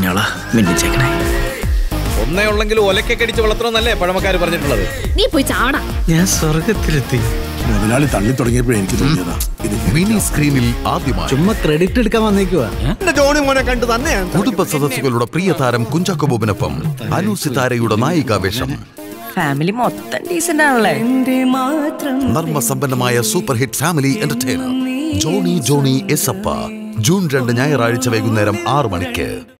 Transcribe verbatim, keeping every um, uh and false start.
പുണ്യാളാ മിന്നിച്ചേക്കണേ. ഒന്നേ ഉള്ളെങ്കിലും ഒലക്കൊക്കെ അടിച്ച് വളർത്തണമെന്നല്ലേ പഴമക്കാർ പറഞ്ഞിട്ടുള്ളത്. നീ പോയി ചാടാ. ഞാൻ സ്വർഗത്തിലെത്തി. മുതലാളി തള്ളി തുടങ്ങിയപ്പോഴേ എനിക്ക് തോന്നിയതാ മിനി സ്ക്രീനിൽ ആദ്യമായി ചുമ്മാ ക്രെഡിറ്റ് എടുക്കാൻ വന്നേക്കുവാ. ജോണി മോനെ കണ്ടു തന്നെയാണ്. കുടുംബ സദസ്സുകളുടെ പ്രിയ താരം കുഞ്ചാക്കോ ബോബനൊപ്പം അനു സിതാരയുടെ നായികാവേഷം. ഫാമിലി മൊത്തം ഡീസന്റ് ആണല്ലേ. നർമസമ്പന്നമായ super hit family entertainer Johny Johny yes Appa June രണ്ട് ഞായറാഴ്ച വൈകുന്നേരം ആറ് മണിക്ക്.